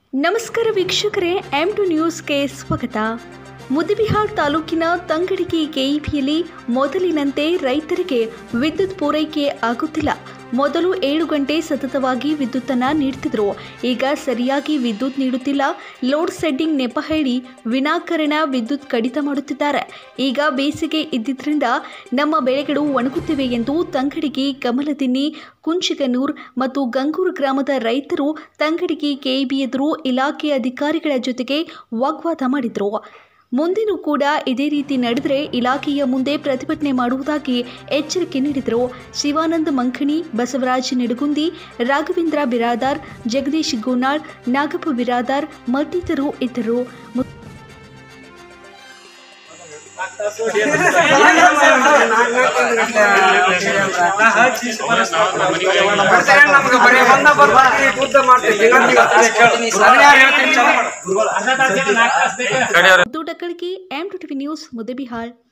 ನಮಸ್ಕಾರ ವೀಕ್ಷಕರೇ, M2 ನ್ಯೂಸ್ಗೆ ಸ್ವಾಗತ. ಮುದ್ದೇಬಿಹಾಳ್ ತಾಲೂಕಿನ ತಂಗಡಗಿ ಕೆಇಬಿಯಲ್ಲಿ ಮೊದಲಿನಂತೆ ರೈತರಿಗೆ ವಿದ್ಯುತ್ ಪೂರೈಕೆ ಆಗುತ್ತಿಲ್ಲ. ಮೊದಲು 7 ಗಂಟೆ ಸತತವಾಗಿ ವಿದ್ಯುತ್ತನ್ನು ನೀಡುತ್ತಿದ್ದರು. ಈಗ ಸರಿಯಾಗಿ ವಿದ್ಯುತ್ ನೀಡುತ್ತಿಲ್ಲ. ಲೋಡ್ ಶೆಡ್ಡಿಂಗ್ ನೆಪ ಹೇಳಿ ವಿನಾಕಾರಣ ವಿದ್ಯುತ್ ಕಡಿತ ಮಾಡುತ್ತಿದ್ದಾರೆ. ಈಗ ಬೇಸಿಗೆ ಇದ್ದಿದ್ದರಿಂದ ನಮ್ಮ ಬೆಳೆಗಳು ಒಣಗುತ್ತಿವೆ ಎಂದು ತಂಗಡಗಿ, ಕಮಲದಿನ್ನಿ, ಕುಂಚಿಗನೂರ್ ಮತ್ತು ಗಂಗೂರು ಗ್ರಾಮದ ರೈತರು ತಂಗಡಗಿ ಕೆಇಬಿ ಎದುರು ಇಲಾಖೆ ಅಧಿಕಾರಿಗಳ ಜೊತೆಗೆ ವಾಗ್ವಾದ ಮಾಡಿದರು. ಮುಂದೆನೂ ಕೂಡ ಇದೇ ರೀತಿ ನಡೆದರೆ ಇಲಾಖೆಯ ಮುಂದೆ ಪ್ರತಿಭಟನೆ ಮಾಡುವುದಾಗಿ ಎಚ್ಚರಿಕೆ ನೀಡಿದರು. ಶಿವಾನಂದ ಮಂಖಣಿ, ಬಸವರಾಜ್ ನಿಡಗುಂದಿ, ರಾಘವೇಂದ್ರ ಬಿರಾದಾರ್, ಜಗದೀಶ್ ಗೋನಾಳ್, ನಾಗಪ್ಪ ಬಿರಾದಾರ್ ಮತ್ತಿತರರು ಇದ್ದರು. M2 news, Muddebihal.